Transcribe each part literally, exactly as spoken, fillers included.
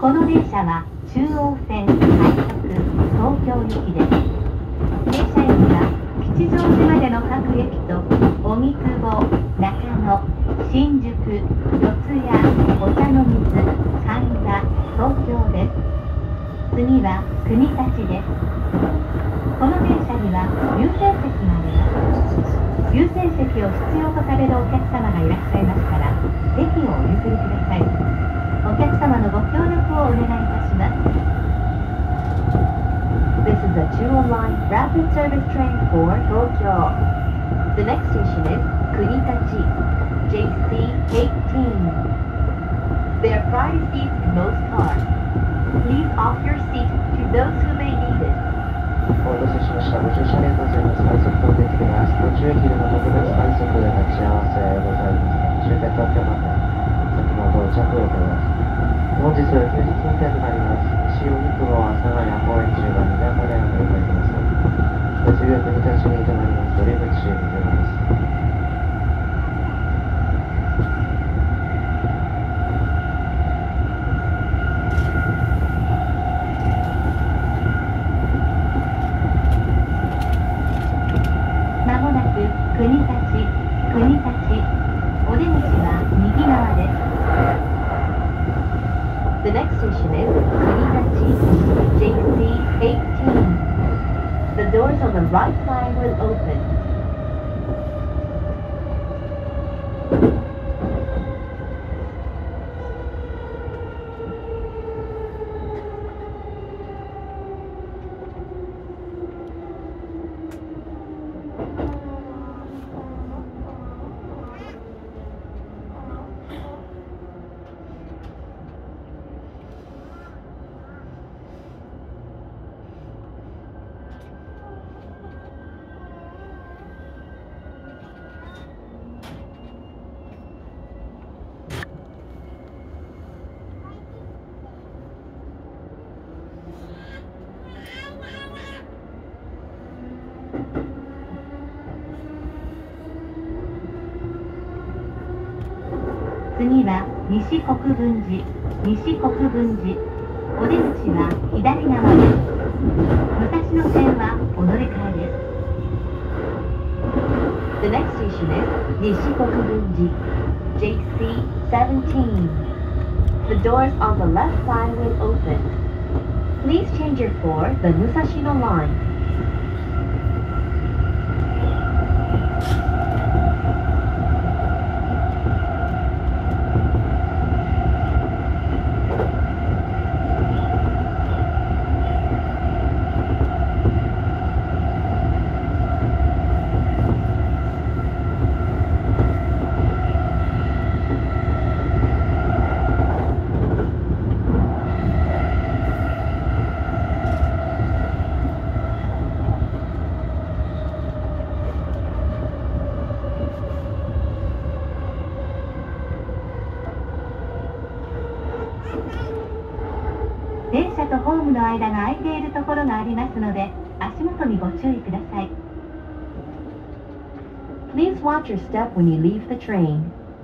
この電車は中央線快速東京行きです。停車駅は吉祥寺までの各駅と荻窪、中野、新宿、四谷、お茶の水、神田、東京です。次は国立です。この電車には優先席があります。優先席を必要とされるお客様がいらっしゃいましたら席をお譲りください。お客様のご協力をお願いいたします。This is a Chuo Line rapid service train for Tokyo. The next station is Kunitachi, J C eighteen. There are priority seats in most cars. Please offer your seat to those who may need it. お待たせしました。ご乗車ありがとうございます。快速到着です。途中駅での特別快速で立ち合わせございます。終点東京まで先の到着予定です。本日は休日運転となります。西荻窪、阿佐ヶ谷、高円寺がにだんまでお乗りいただきます。次は国立にとなります。折口に出ます。 まもなく国立、国立、お出口は右側です。The next station is Kunitachi, J C eighteen. The doors on the right side will open. 次は西国分寺、西国分寺。お出口は左側です。武蔵野線はお乗り換えです。The next station is 西国分寺、J C seventeen. The doors on the left side will open. Please change your for the Musashino line. 電車とホームの間が空いているところがありますので、足元にご注意ください。Please watch your step when you leave the train.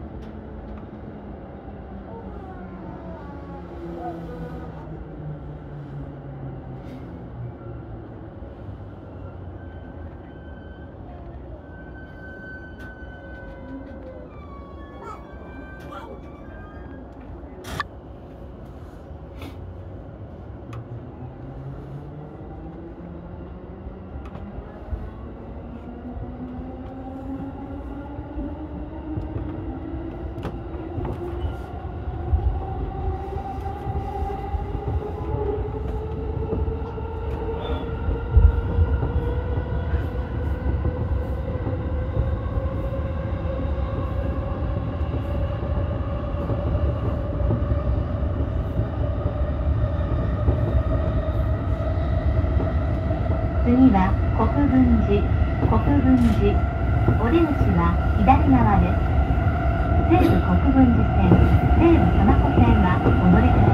次は国分寺、国分寺。お出口は左側です。西武国分寺線、西武多摩湖線はお乗り換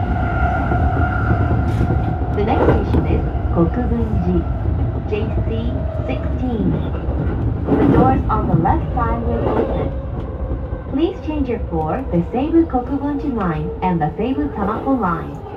えです。The next station is 国分寺、J C sixteen. The doors on the left side will open. Please change your for the Seibu Kokubunji line and the Seibu Tamako line.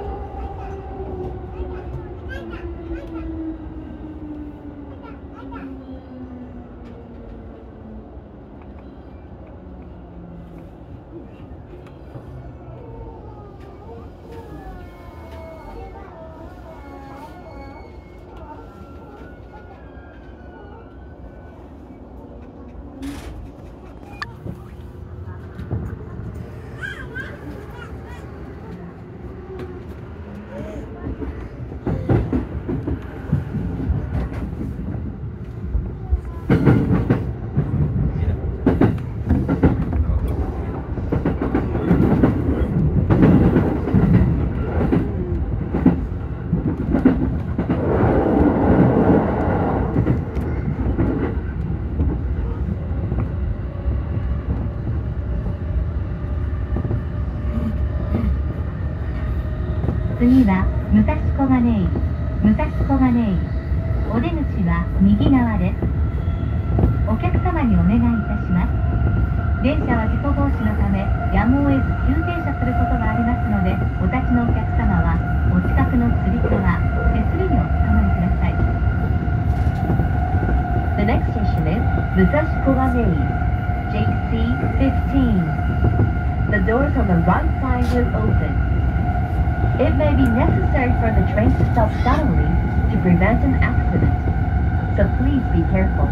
次は武蔵小金井、武蔵小金井。お出口は右側です。お客様にお願いいたします。電車は事故防止のためやむを得ず急停車することがありますので、お立ちのお客様はお近くのつり革、手すりにおつかまりください。The next station is 武蔵小金井 ジェイシーfifteen. The doors on the right side will open. It may be necessary for the train to stop suddenly to prevent an accident, so please be careful.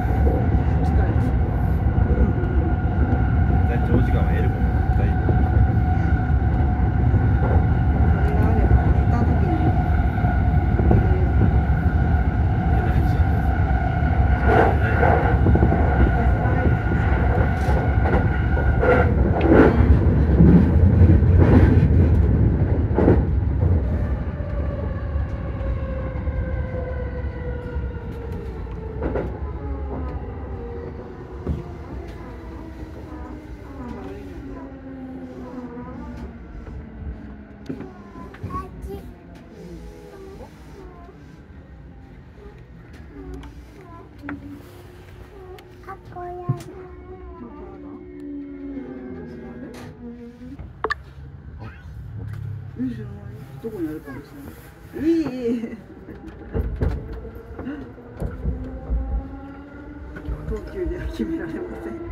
長時間は得るものだいぶ。 それがあれば寝た時にどこにあるかもしれない。いい。東急では決められません。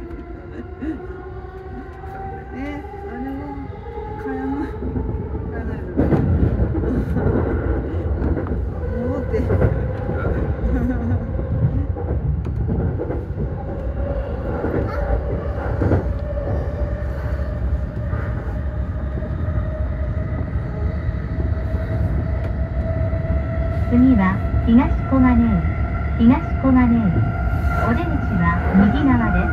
え、あれは買えない。買えないの。戻って。 次は東小金井、東小金井。お出口は右側です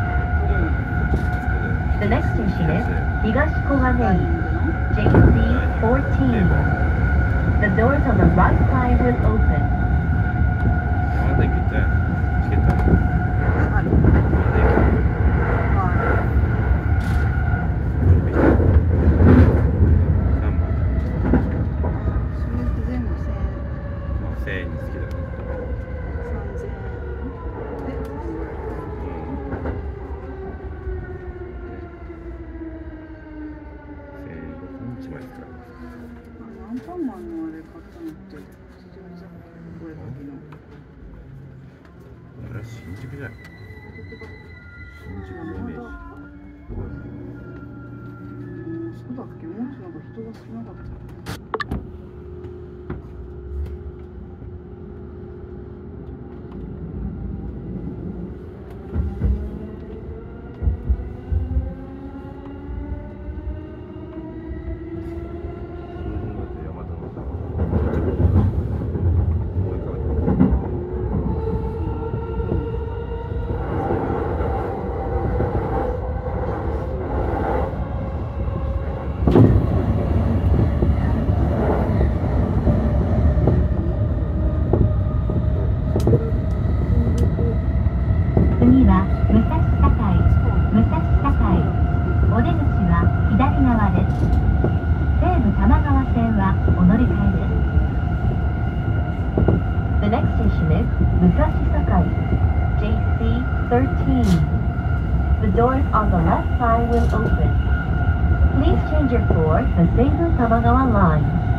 。The next station is 東小金井 ジェイシーfourteen. The doors on the right side will open. 山田駅行ったやん。チケットある。 ある。 山田駅。さんばん。 それって全部千円。 せんえんにつきだね。 三千円。で、 せんえんいちまい使います。 アンパンマンのあれ買ったのって吉祥寺だっけ？お絵かきの。 あれは新宿じゃない。新宿のイメージ。 そうだっけ？もうちょっとなんか人が少なかった。 次は武蔵境、武蔵境。お出口は左側です。西武多摩川線はお乗り換えです。The next station is 武蔵境 ジェイシーthirteen. The doors on the left side will open. Please change your floor to Seibu Tamagawa line.